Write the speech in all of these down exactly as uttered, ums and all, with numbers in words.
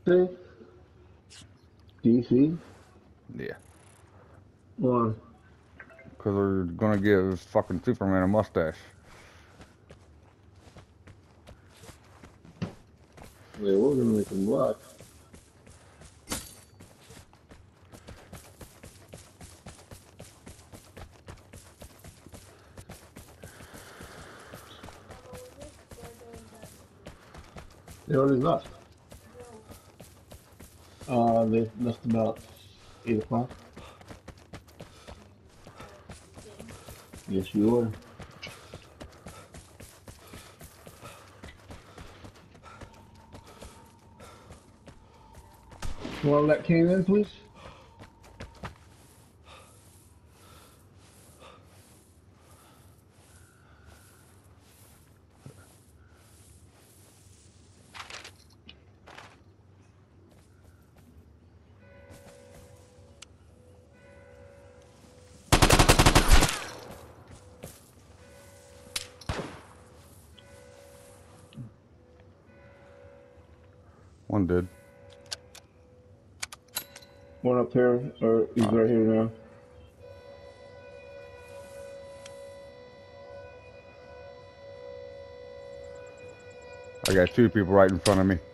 Say, D C? Yeah. Why? Because they're gonna give fucking Superman a mustache. They were gonna make him black. They already left. Uh, they left about eight o'clock. Yes, you were. You want to let Kane in, please? One did. One up here, or he's Alright. right here now. I got two people right in front of me.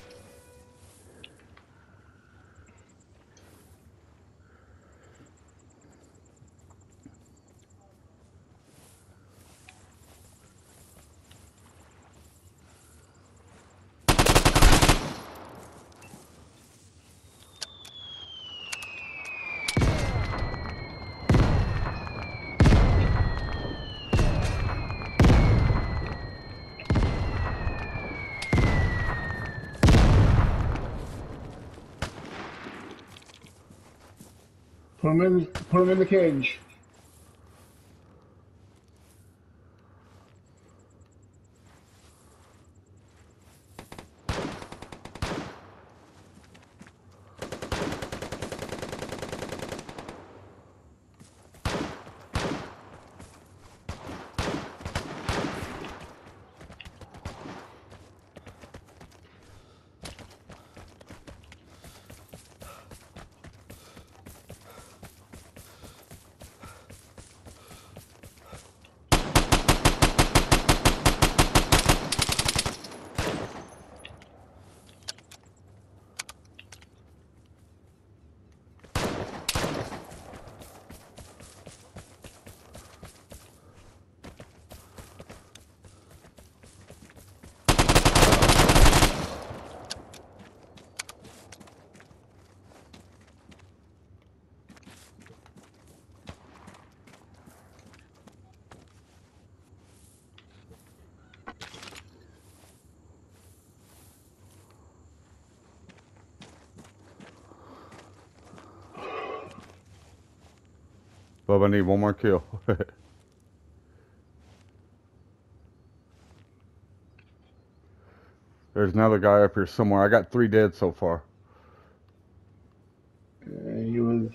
Put him in. Put him in the cage. Bub, I need one more kill. There's another guy up here somewhere. I got three dead so far. Uh, he was.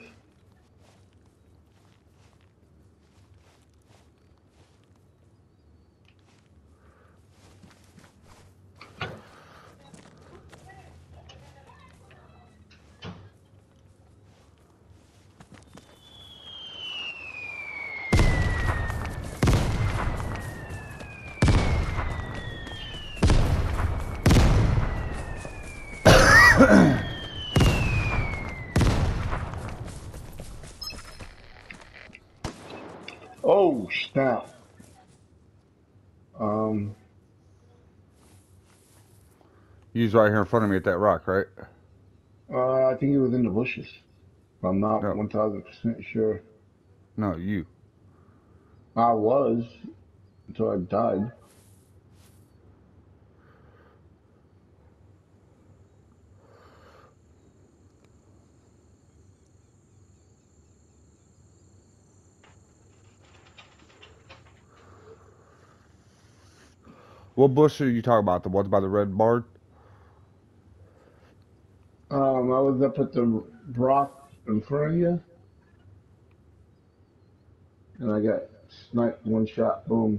Oh snap! Um, He's right here in front of me at that rock, right? uh, I think he was in the bushes. I'm not No, one thousand percent sure. no, you. I was until I died. What bush are you talking about? The ones by the red barn? Um, I was up at the rock in front of you, and I got sniped one shot. Boom.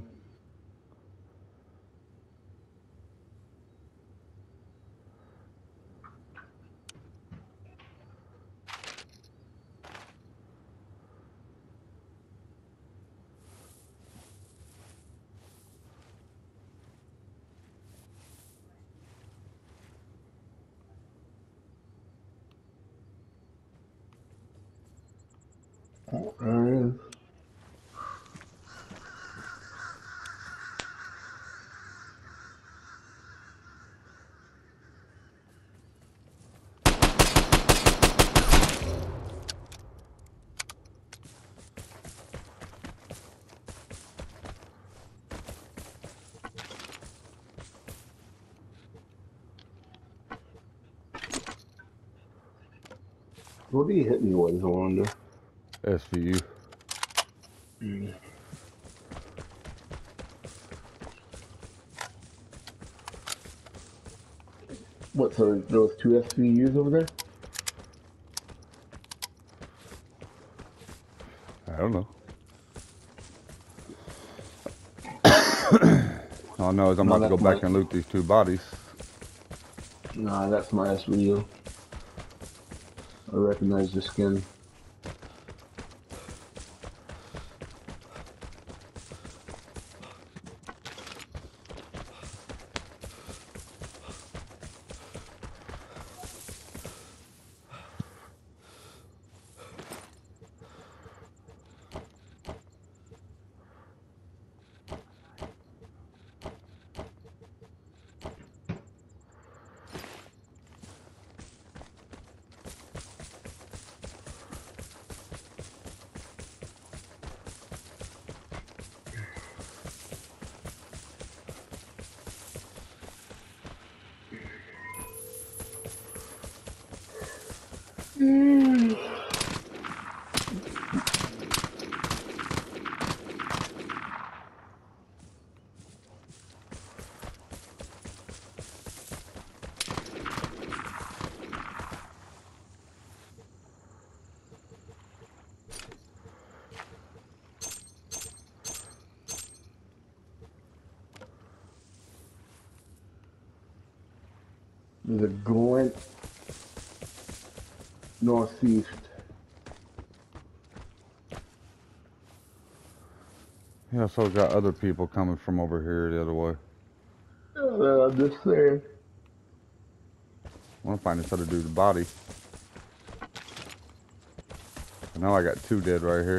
Oh, there it is. What did he hit me with, I wonder? S V U. Mm. What, so those two S V Us over there? I don't know. All I know is I'm No, about to go that's back my- and loot these two bodies. Nah, that's my S V U. I recognize the skin. Mm. There's a glint northeast. Yeah, so I got other people coming from over here the other way. Uh, I'm just saying. I want to find this other dude's body. I know I got two dead right here.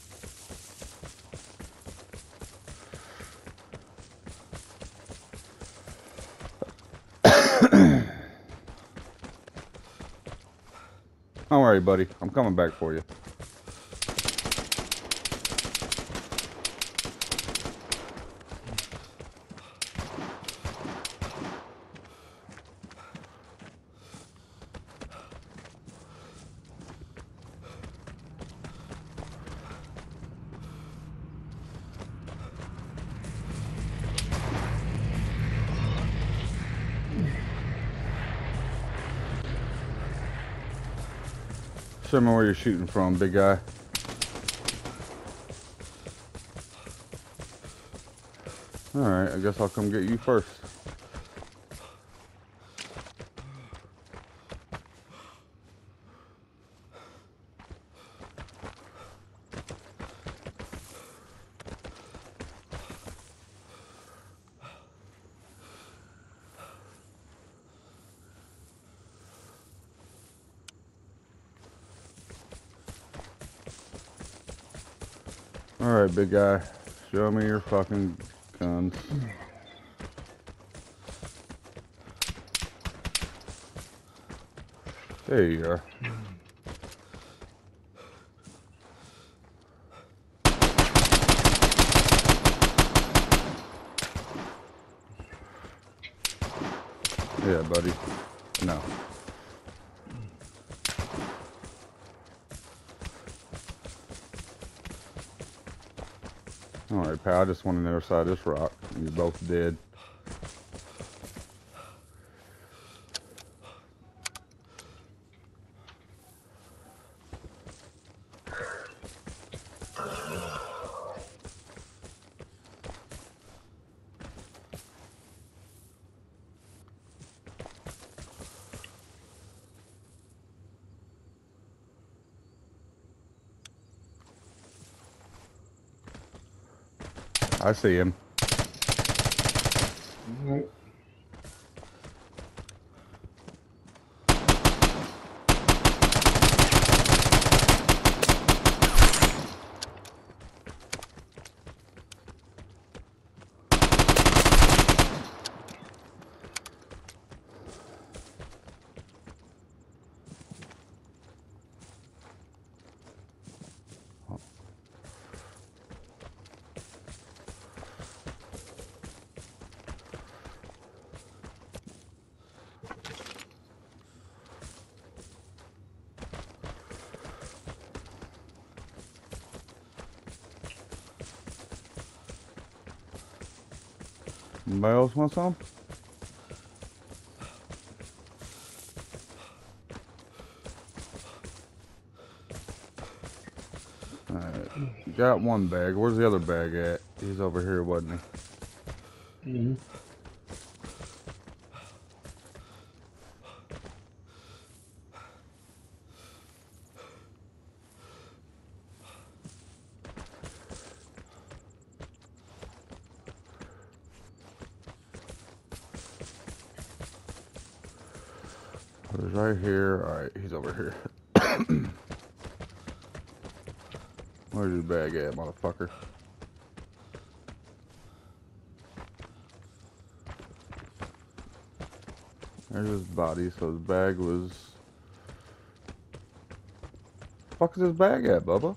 Don't worry, buddy. I'm coming back for you. Show me where you're shooting from, big guy. Alright, I guess I'll come get you first. Alright, big guy. Show me your fucking guns. There you are. Yeah, buddy. No. Alright, pal. I just went on the other side of this rock. You're both dead. I see him. Right. Anybody else want some? Alright. Got one bag. Where's the other bag at? He's over here, wasn't he? Mm-hmm. He's right here. Alright, he's over here. Where's his bag at, motherfucker? There's his body, so his bag was... The fuck is his bag at, Bubba?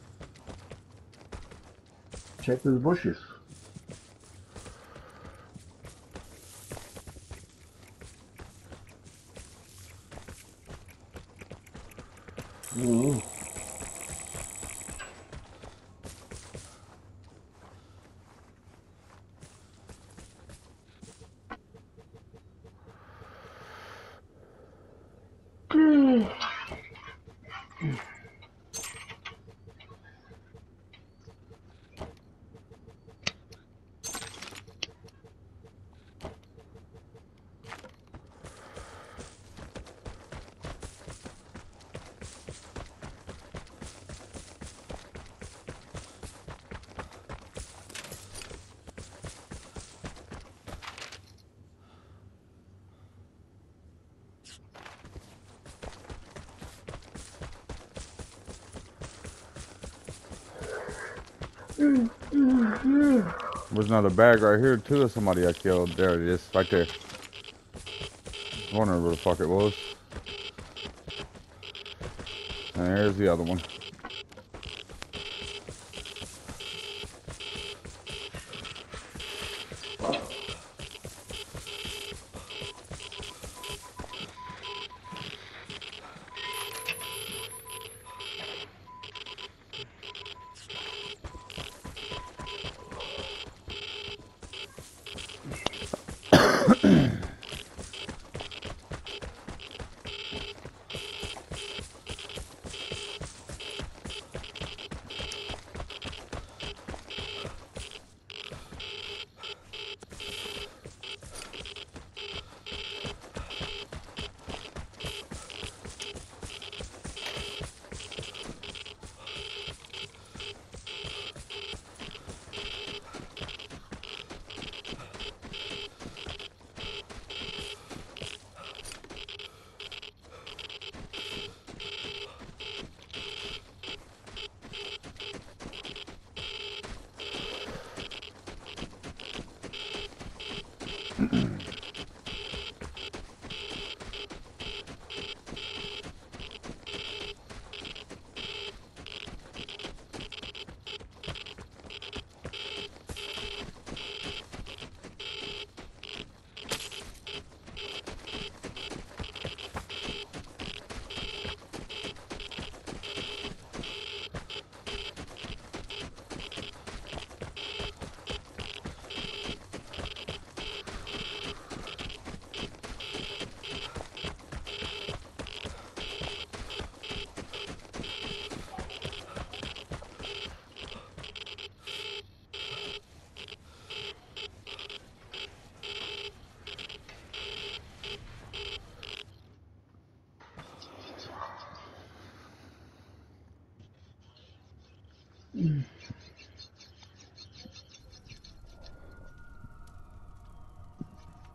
Check those bushes. Mm-hmm. There's another bag right here, too, of somebody I killed. There it is, right there. I wonder where the fuck it was. And there's the other one.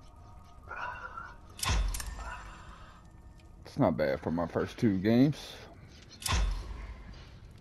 It's not bad for my first two games.